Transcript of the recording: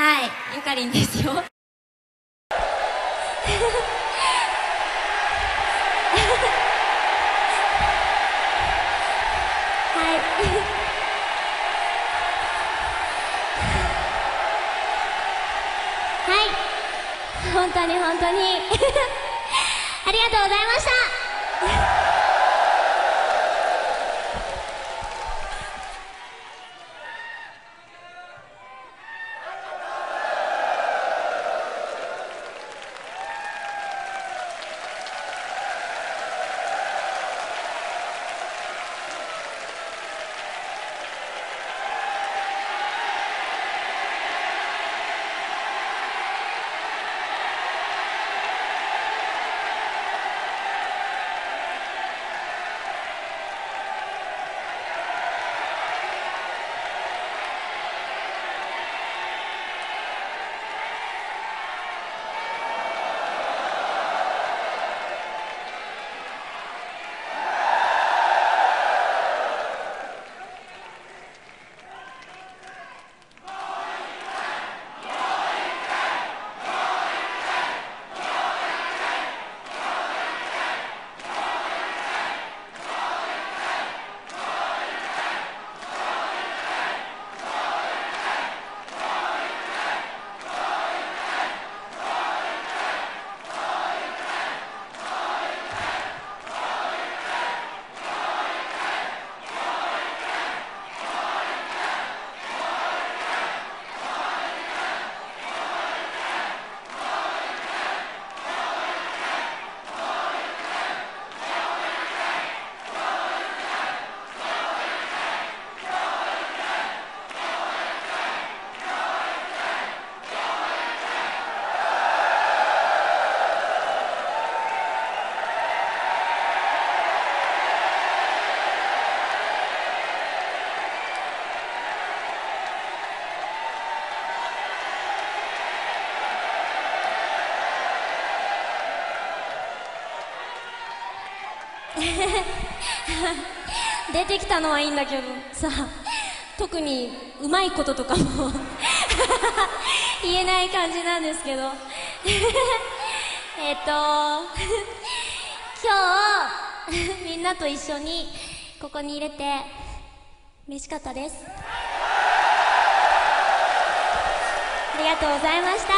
はい、ゆかりんですよ。はいはい、本当に本当にありがとうございました。出てきたのはいいんだけどさ、特にうまいこととかも言えない感じなんですけど今日みんなと一緒にここに入れて嬉しかったです。ありがとうございました